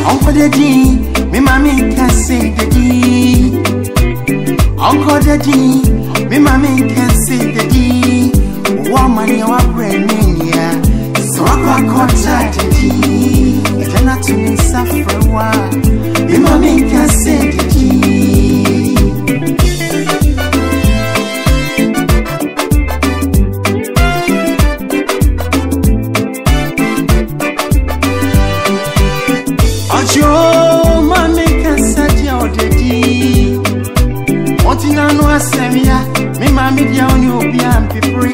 Uncle Daddy, Memaame can say Daddy. Uncle Daddy, Memaame can say Daddy. Woman, you are brand yeah. So I got Daddy. If you're not to me, suffer a while. Memaame can say Daddy. Ojo, mame Nkansah dia odedi. Montina no asemia, me mame dia oni obi ampipre.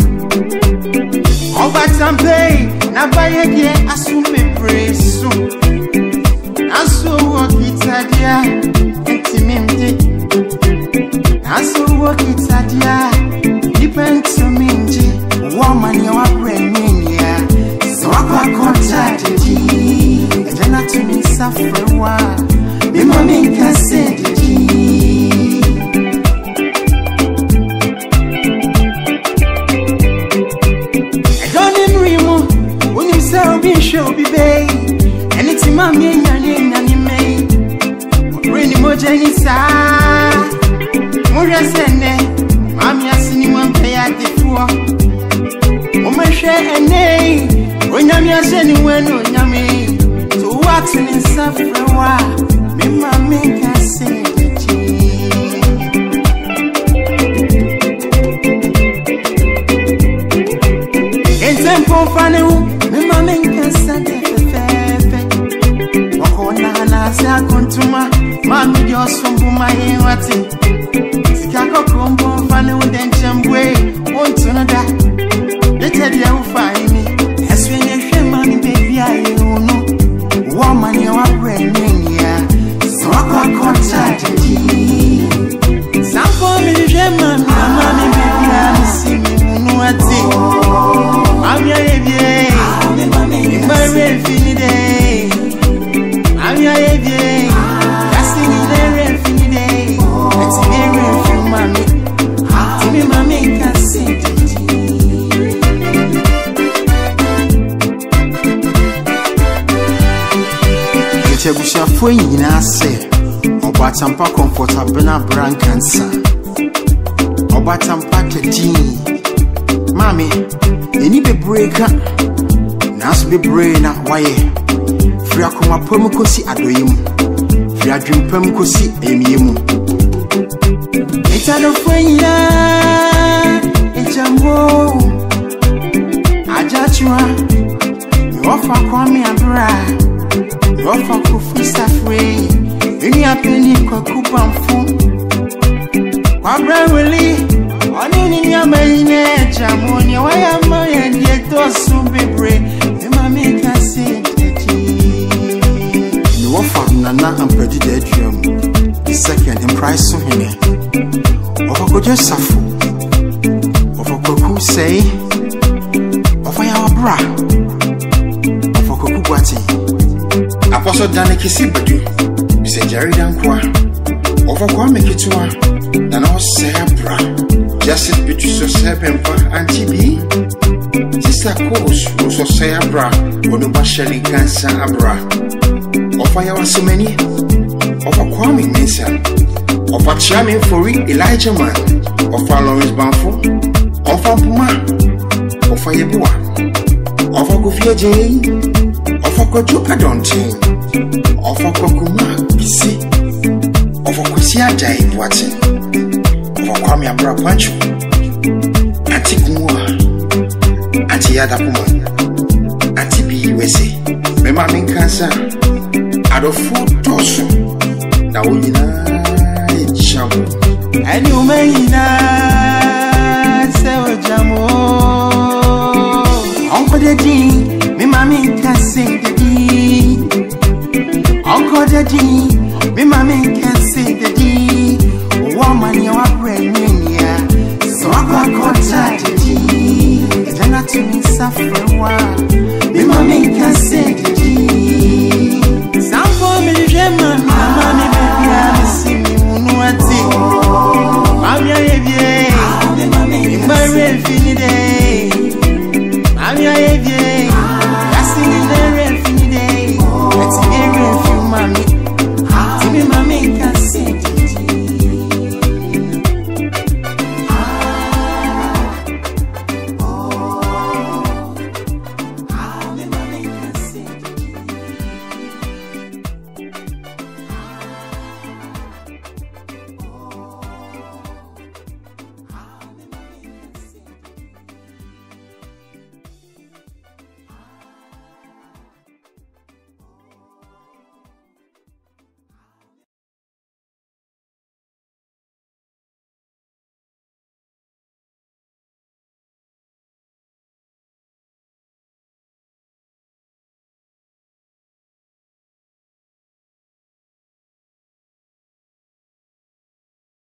Obatampe, na baye die asu bebre so. Asu wokita dia, entimimde. Asu wokita dia, dipento minje. Woman you are brand yeah. So I got Daddy. Not to me suffer a while. Memaame can say Daddy. I don't even remember when you say I'll be sure be bae. And it's Mamaame and me. Rainy Mojani sa. Moria sene. Mami asini mwampe ya defua. Omeshe ene. Onyami aseni weno nyami. Watching in suffering, Memaame can say Daddy. In tempo fanu, Memaame can say Daddy. Wakona na sa kontuma, mami yo sumbu mai wati. Sikako kombo fanu den chambwe, wontuna da. Letadi ya ufaini, eswe nyeshe mami baby ayuno. Woman, you are brand yeah. So I got Daddy. Sample me, Gemma, Mamaame, baby, I see me, Nuati. I'm your baby. I'm my infinity. I'm your baby. Casting in the infinity. It's very few, mommy. To me, mommy can say Daddy. Chebusha fwe nyina se Obaatampa comfort Abena Abrah Nkansah Obaatampa tedi Mami eni bebre ka Naso bebre na waye Fri akoma pam kosi adoyem Fri adwempam kosi emiyemu Etado fwe nyina Ejambo Ajachwa Ofa kwame Abrah Ofa kufisa free Ini apeni kwa kubamfu Abrah wili Oni nyama ine jamoni Waya maya ndiye tosu bebre Memaame can say Daddy. Ni ofa nana ampedi dedrium The second in price so hine Ofa koje safu Ofa kwaku say Ofa ya Abrah Ofa kwaku gwati Apostle Dane kisi bedu Bise Jerry Dankwa Over kwa mekitwa Nana ose Abrah Justice bitu so sebempa Antibi Sister Coach Uso se Abrah Onuba Shelly Nkansah Abrah Over ya wasumeni Over kwa mensa Over Chairman Fori Elijah Man Over Lawrence Banfo Over Puma Over Yebua Over Gufia Jay Over Kojo Adontin Over Kokuma Bisi Over Kusia Jai Watson Over Kwame Abrah Pancho Anti Kumua Anti Yada Puma Anti BUSA Memaame Nkansah Adofo Toso Na Uyina Chamu Ani Umayina Sewa Jamo Uncle Daddy Memaame can say Daddy. Uncle Daddy Memaame can say Daddy. Woman you are brand yeah. So I got Daddy. If you're not to me suffer a while Memaame can say